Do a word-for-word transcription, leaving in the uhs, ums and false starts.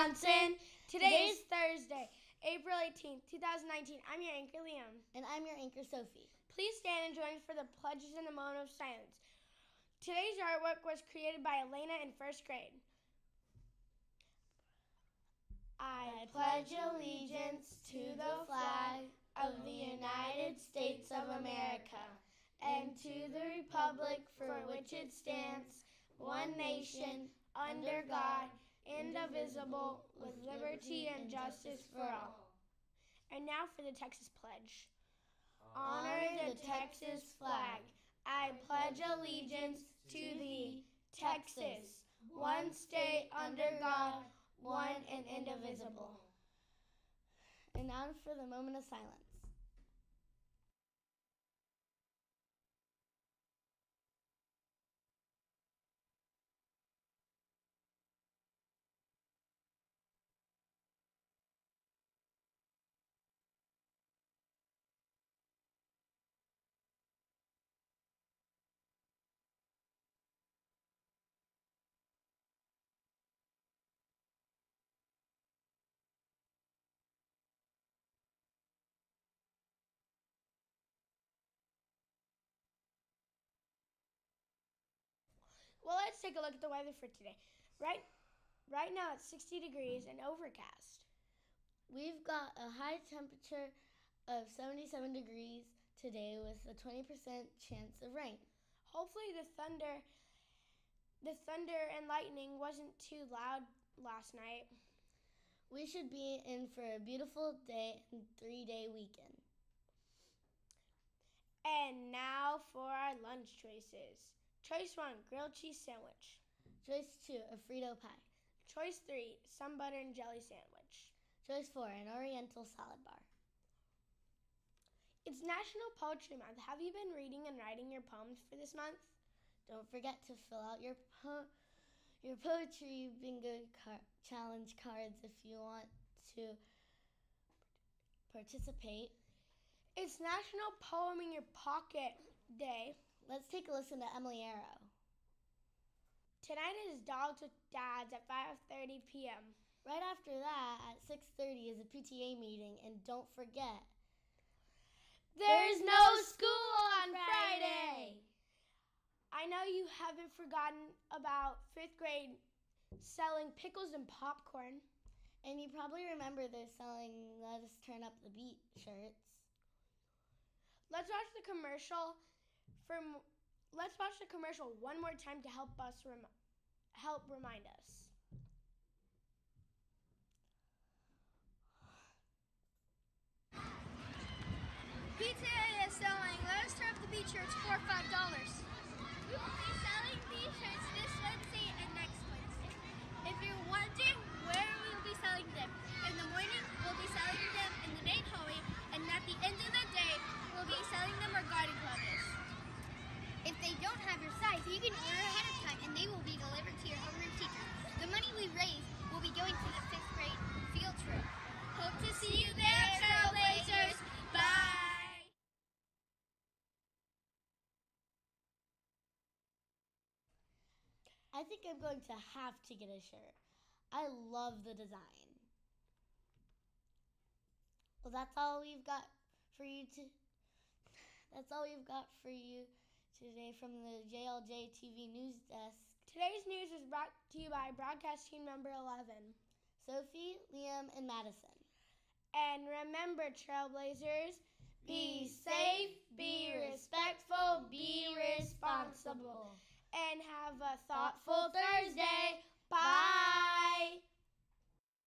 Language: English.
Wisconsin. Today is Thursday, April eighteenth, two thousand nineteen. I'm your anchor, Liam. And I'm your anchor, Sophie. Please stand and join us for the pledges and the moment of silence. Today's artwork was created by Elena in first grade. I pledge allegiance to the flag of the United States of America and to the republic for which it stands, one nation, under God, indivisible, with liberty and justice for all. And now for the Texas Pledge. Honor the Texas flag. I pledge allegiance to thee, Texas, one state under God, one and indivisible. And now for the moment of silence. Well, let's take a look at the weather for today. Right, right now it's sixty degrees and overcast. We've got a high temperature of seventy-seven degrees today with a twenty percent chance of rain. Hopefully the thunder, the thunder and lightning wasn't too loud last night. We should be in for a beautiful day and three-day weekend. And now for our lunch choices. Choice one, grilled cheese sandwich. Choice two, a Frito pie. Choice three, sun butter and jelly sandwich. Choice four, an Oriental salad bar. It's National Poetry Month. Have you been reading and writing your poems for this month? Don't forget to fill out your po- your poetry bingo car- challenge cards if you want to participate. It's National Poem in Your Pocket Day. Let's take a listen to Emily Arrow. Tonight is Dogs with Dads at five thirty p.m. Right after that, at six thirty, is a P T A meeting. And don't forget, there's no school on Friday! I know you haven't forgotten about fifth grade selling pickles and popcorn. And you probably remember they're selling Let Us Turn Up the Beat shirts. Let's watch the commercial. For, let's watch the commercial one more time to help us rem, help remind us. P T A is selling Let Us Turn Up the Beat shirts for five dollars. We will be selling these shirts this Wednesday and next Wednesday. If you're wondering where we will be selling them, in the morning we'll be selling them in the main hallway, and at the end of the day we'll be selling them where Garden Club is. If they don't have your size, you can order ahead of time and they will be delivered to your homeroom teacher. The money we raise will be going to the fifth grade field trip. Hope to see you there, Trailblazers. Bye! I think I'm going to have to get a shirt. I love the design. Well, that's all we've got for you to. That's all we've got for you today from the J L J T V News Desk. Today's news is brought to you by broadcast team number eleven. Sophie, Liam, and Madison. And remember, Trailblazers, be safe, be respectful, be responsible, and have a thoughtful Thursday. Bye!